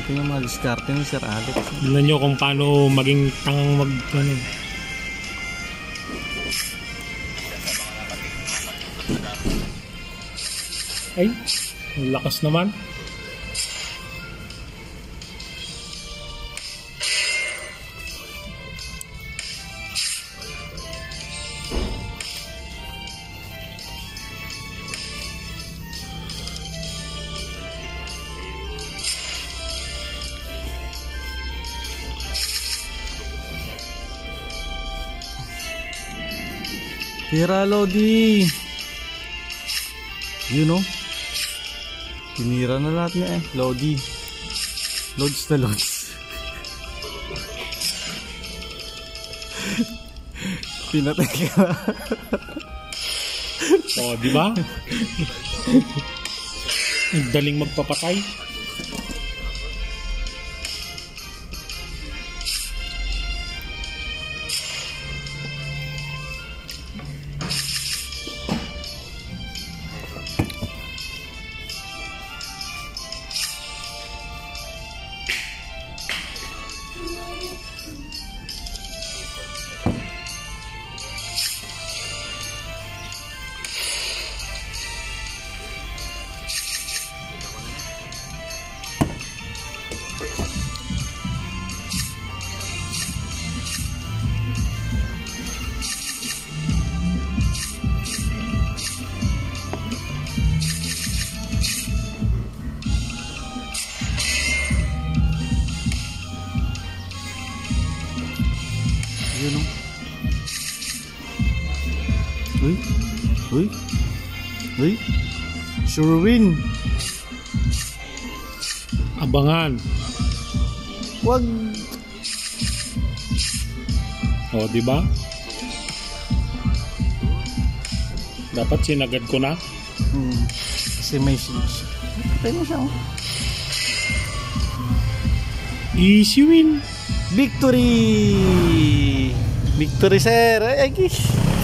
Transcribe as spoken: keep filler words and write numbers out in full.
natin yung mga diskarte ni Sir Alex. Tignan nyo kung paano maging tangang mag... Ano. Ay, ang lakas naman. Tira, Lodi. You know? Tinira na lahat niya eh. Lodi. Lods na lods. Pinatay ka. O, di ba? Ang daling magpapatay. Yun o. Uy. Uy. Uy. Sure win. Abangan. Wag. O, di ba? Dapat sinagad ko na. Hmm. Kasi may switch. Patay mo siya oh. Easy win. Victory! Victory, sir! Ay, ay,